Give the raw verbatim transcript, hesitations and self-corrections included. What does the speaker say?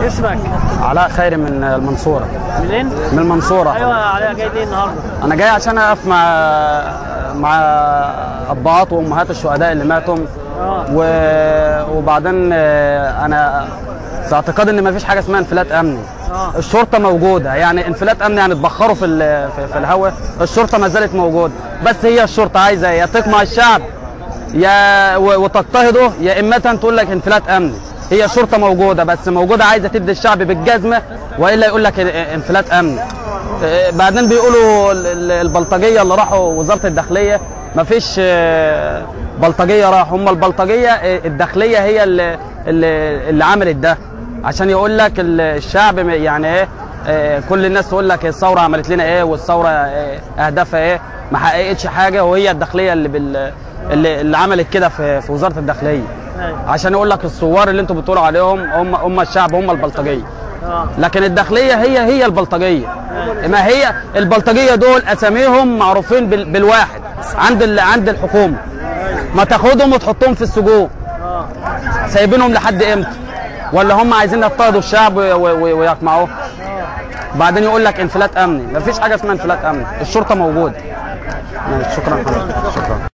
اسمك؟ علاء خيري من المنصورة. منين؟ من المنصورة. ايوه علاء، جاي ليه النهارده؟ أنا جاي عشان أقف مع مع أبهات وأمهات الشهداء اللي ماتوا. اه و... وبعدين أنا في اعتقاد إن مفيش حاجة اسمها انفلات أمني. اه الشرطة موجودة، يعني انفلات أمني يعني اتبخروا في ال... في, في الهواء. الشرطة ما زالت موجودة، بس هي الشرطة عايزة يا تقمع الشعب يا و... وتضطهده، يا إما تقول لك انفلات أمني. هي الشرطة موجودة، بس موجودة عايزة تدي الشعب بالجزمة، وإلا يقول لك انفلات أمني. بعدين بيقولوا البلطجية اللي راحوا وزارة الداخلية مفيش بلطجية راحوا، هم البلطجية الداخلية هي اللي, اللي عملت ده، عشان يقول لك الشعب يعني ايه، كل الناس تقول لك الثورة عملت لنا ايه والثورة أهدافها ايه، ما حققتش حاجة، وهي الداخلية اللي بال اللي, اللي عملت كده في, في وزارة الداخلية، عشان يقول لك الثوار اللي انتوا بتقولوا عليهم هم هم الشعب، هم البلطجية. لكن الداخلية هي هي البلطجية. ما هي البلطجية دول اساميهم معروفين بالواحد عند عند الحكومة، ما تاخدهم وتحطهم في السجون. سايبينهم لحد امتى؟ ولا هم عايزين يضطهدوا الشعب ويقمعوه؟ بعدين يقول لك انفلات امني. ما فيش حاجة اسمها انفلات امني، الشرطة موجودة. شكرا. شكرا.